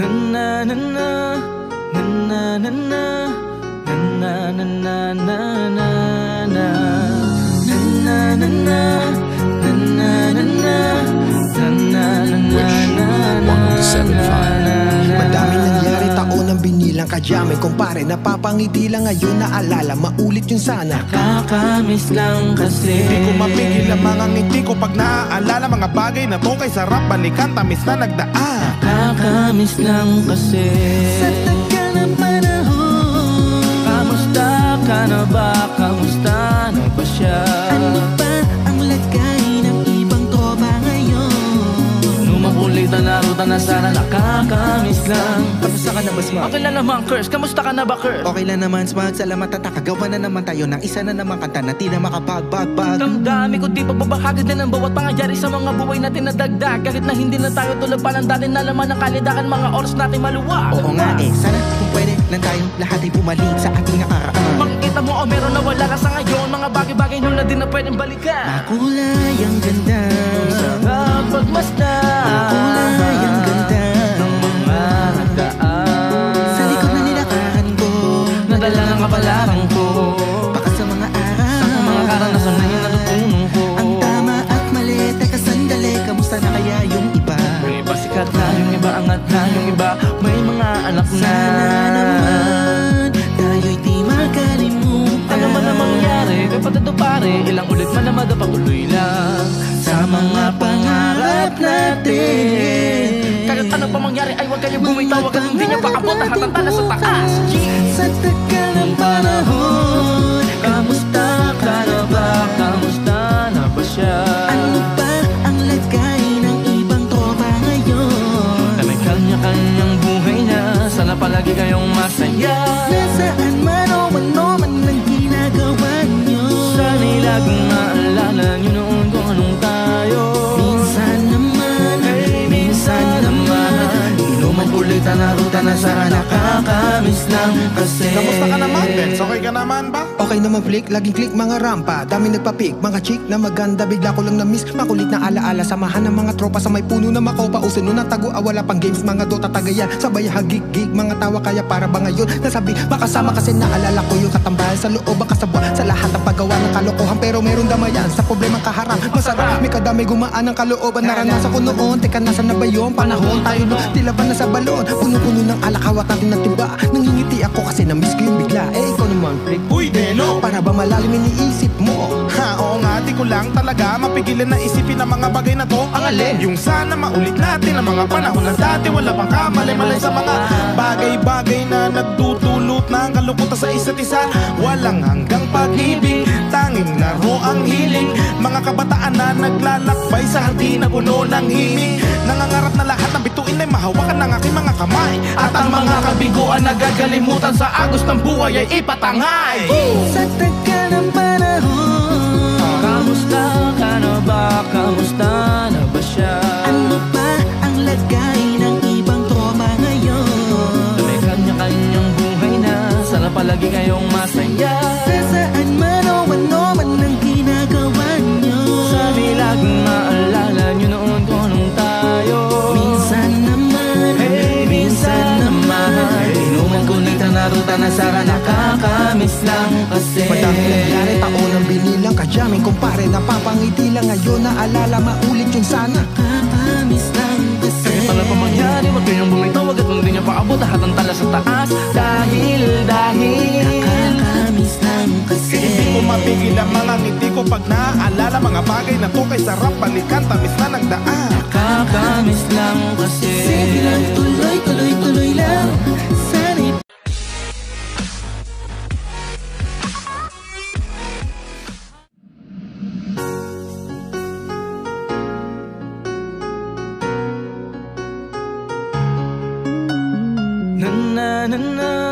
na na na na na na na na na na na na na na na na. Madaming nangyari, taon ang binilang kadyamay kumpare, napapangiti lang ngayon, naalala, maulit yun sana. Nakakamiss lang kasi di ko mapigil ang mga ngiti ko pag naaalala mga bagay na to, kay sarap balikan, tamis na nagdaan. Nakakamiss lang kasi sa tagal ng panahon. Kamusta ka na ba? Kamusta na ba siya? Ano ba ang lagay ng ibang tropa ngayon? Numukulitan na ruta na sana, nakakamiss lang. Kamusta ka na ba, Smart? Okay lang naman, Curse. Kamusta ka na ba, Curse? Okay lang naman, Smart. Salamat at nakagawa na naman tayo ng isa na naman kanta na di na makapagbag-bag. Damdami ko di pagbabahagi din ang bawat pangyayari sa mga buhay natin na dagdag. Kahit na hindi na tayo tulad pa ng dati na laman ng kalidakan, mga oras natin maluwag. Oo nga sana kung pwede lang tayo lahat ay bumalik sa ating nakaraan. Makikita mo meron na wala ka sa ngayon, mga bagay-bagay nun na din na pwedeng balikan. Makulay ang ganda, sarap pagmasdan, makulay ang ganda ng mga nagdaan. Sa likod na nilakaran ko, nadala ng kapalaran ko, baka sa mga araw, sa mga karanasan na yung natutunan ko. ang tama at mali, teka sandali, kamusta na kaya yung iba? Yung iba sikat na, yung iba angat na, yung iba may mga anak na. Sana naman tayo'y di makalimutan. Ano man ang mangyari, kapatid o pare, ilang ulit man na madapatuloy lang sa mga pangarap natin. Kahit ano pa mangyari ay huwag kayong bumitaw, huwag hindi niya paabot na hatantala sa taas. Sa tagal ng panahon, Kamusta ka na ba? Kamusta na ba siya? ano ba ang lagay ng ibang tropa ngayon? Na may kanya-kanyang buhay na, sana palagi kayong masaya. Nasaan man o ano man ang ginagawa nyo, Sana'y laging maalala nyo noon kung anong tayo. minsan naman, Minsan naman, inumang kulitan na ruta na sana, nakakamiss lang kasi. Kamusta ka naman, Benz? Okay ka naman ba? okay naman flick, laging click mga rampa, dami nagpapik, mga chick na maganda, bigla ko lang na-miss, makulit na alaala, samahan ng mga tropa sa may puno na makopa, uso nun ang tago, wala pang games, mga dota tagayan, sabay hagig-gig, mga tawa kaya para ba ngayon, nasabi, makasama kasi naalala ko yung katambahan sa loob, ang kasabwa, sa lahat ng paggawa ng kalokohan, pero meron damayan, sa problemang kaharap, masarap, may kadamay gumaan ng kalooban, naranasan ko noon, teka nasa na ba yun, panahon tayo no, tila ba nasa balon, puno-puno ng alakawat natin ng timba, nangingiti ako kasi na-miss ko yung bigla, ikaw naman flick, Uy, Delo! para ba malalim iniisip mo? Ha, oo nga, di ko lang talaga mapigilan na isipin ang mga bagay na to. Ang alin? Yung sana maulit natin ang mga panahon na dati, wala pang kamali-malay sa mga bagay-bagay na nagdudulot ng kalukutan sa isa't isa. Walang hanggang pag-ibig, tanging laro ang hiling. Mga kabataan na naglalakbay sa hardin na puno ng himig. Nangangarap na lahat ng bituin ay mahawakan ng aking mga kamay. At ang mga kabiguan na gagalimutan sa agos ng buhay ay ipatangay. Sa tagal ng panahon, Kamusta ka na ba? Kamusta na ba siya? ano ba ang lagay ng ibang tropa ngayon? Na may kanya-kanyang buhay na, sana palagi kayong masaya. Nasaan man o ano man ang ginagawa nyo, Sabi laging maalala nyo noon kung anong tayo. minsan naman, Minsan naman, inuman kulitan na ruta na sana, nakakamiss lang kasi. madami nangyari, taon ang binilang kadyamay kumpare, napapangiti lang ngayon, naalala, maulit yung sana. Nakakamiss lang kasi Kahit ano pa mangyari, huwag kayong bumitaw, agad hindi niya paabot lahat ang tala sa taas. Dahil nakakamiss lang kasi Hindi ko mapigil ang mga ngiti ko pag naaalala mga bagay na to, kay sarap balikan, tamis na nagdaan. nakakamiss lang kasi. sige lang, tuloy, tuloy, tuloy lang, sana'y Na na na na